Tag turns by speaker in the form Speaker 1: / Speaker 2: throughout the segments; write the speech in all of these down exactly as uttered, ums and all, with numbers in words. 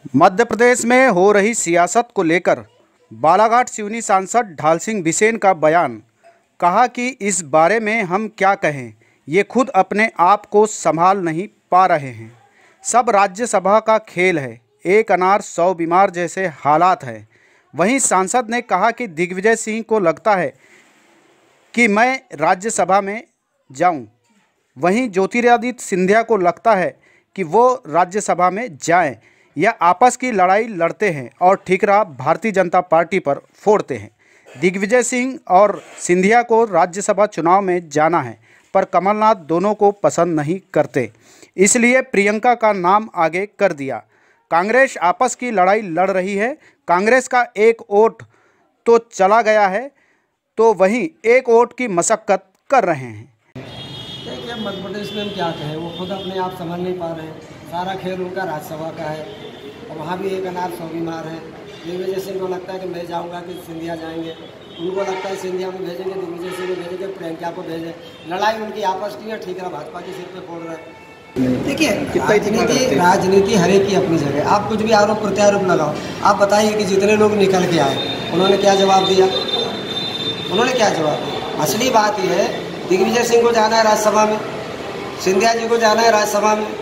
Speaker 1: मध्य प्रदेश में हो रही सियासत को लेकर बालाघाट सिवनी सांसद ढाल सिंह बिसेन का बयान। कहा कि इस बारे में हम क्या कहें, ये खुद अपने आप को संभाल नहीं पा रहे हैं। सब राज्यसभा का खेल है, एक अनार सौ बीमार जैसे हालात है। वहीं सांसद ने कहा कि दिग्विजय सिंह को लगता है कि मैं राज्यसभा में जाऊं, वहीं ज्योतिरादित्य सिंधिया को लगता है कि वो राज्यसभा में जाएं। यह आपस की लड़ाई लड़ते हैं और ठीकरा भारतीय जनता पार्टी पर फोड़ते हैं। दिग्विजय सिंह और सिंधिया को राज्यसभा चुनाव में जाना है, पर कमलनाथ दोनों को पसंद नहीं करते, इसलिए प्रियंका का नाम आगे कर दिया। कांग्रेस आपस की लड़ाई लड़ रही है। कांग्रेस का एक वोट तो चला गया है, तो वहीं एक वोट की मशक्कत कर रहे हैं।
Speaker 2: देखिए, मध्य प्रदेश में हम क्या कहें, वो खुद अपने आप समझ नहीं पा रहे हैं। सारा खेल उनका राज्यसभा का है और वहाँ भी एक अनार सौ बीमार है। दिग्विजय सिंह को लगता है कि मैं जाऊँगा कि सिंधिया जाएंगे, उनको लगता है सिंधिया को भेजेंगे, दिग्विजय सिंह को भेजेंगे, प्रियंका को भेजें। लड़ाई उनकी आपस की है, ठीक है, भाजपा के सिर पे फोड़ रहा है। देखिए, राजनीति राजनीति हर एक की अपनी जगह। आप कुछ भी आरोप प्रत्यारोप लगाओ। आप बताइए कि जितने लोग निकल के आए उन्होंने क्या जवाब दिया, उन्होंने क्या जवाब दिया। असली बात यह है, दिग्विजय सिंह को जाना है राज्यसभा में, सिंधिया जी को जाना है राज्यसभा में।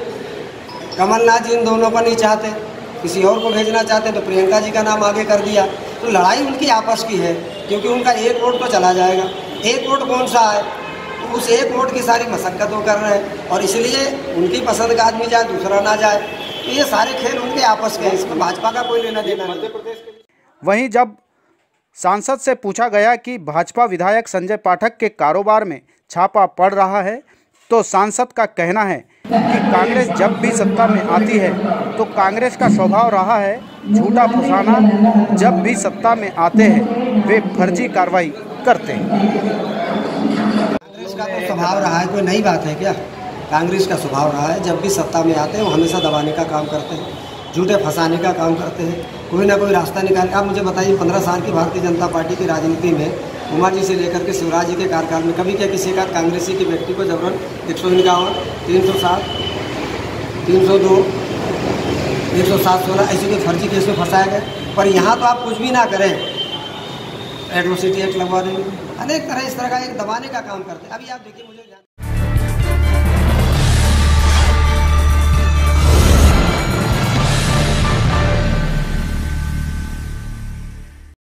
Speaker 2: कमलनाथ जी इन दोनों को नहीं चाहते, किसी और को भेजना चाहते, तो प्रियंका जी का नाम आगे कर दिया। तो लड़ाई उनकी आपस की है, क्योंकि उनका एक वोट तो चला जाएगा। एक वोट कौन सा है, तो उस एक वोट की सारी मशक्कत वो कर रहे हैं और इसलिए उनकी पसंद का आदमी जाए, दूसरा ना जाए। तो ये सारे खेल उनके आपस के हैं, इसमें भाजपा का कोई लेना देना नहीं।
Speaker 1: वहीं जब सांसद से पूछा गया कि भाजपा विधायक संजय पाठक के कारोबार में छापा पड़ रहा है, तो सांसद का कहना है कि कांग्रेस जब भी सत्ता में आती है तो कांग्रेस का स्वभाव रहा है झूठा फंसाना। जब भी सत्ता में आते हैं वे फर्जी कार्रवाई करते हैं।
Speaker 2: कांग्रेस का तो स्वभाव रहा है, कोई नई बात है क्या। कांग्रेस का स्वभाव रहा है, जब भी सत्ता में आते हैं वो हमेशा दबाने का काम करते हैं, झूठे फंसाने का काम करते हैं, कोई ना कोई रास्ता निकाल। आप मुझे बताइए, पंद्रह साल की भारतीय जनता पार्टी की राजनीति में उमा जी से लेकर के शिवराज जी के कार्यकाल में कभी क्या किसी का कांग्रेसी के व्यक्ति को जबरन एक सौ इक्यावन, तीन सौ सात, तीन सौ दो, एक सौ सात सोलह ऐसे के फर्जी केस में फंसाया गया। पर यहाँ तो आप कुछ भी ना करें, एट्रोसिटी एक्ट लगवा देंगे, अनेक तरह इस तरह का एक दबाने का काम करते हैं। अभी आप देखिए, मुझे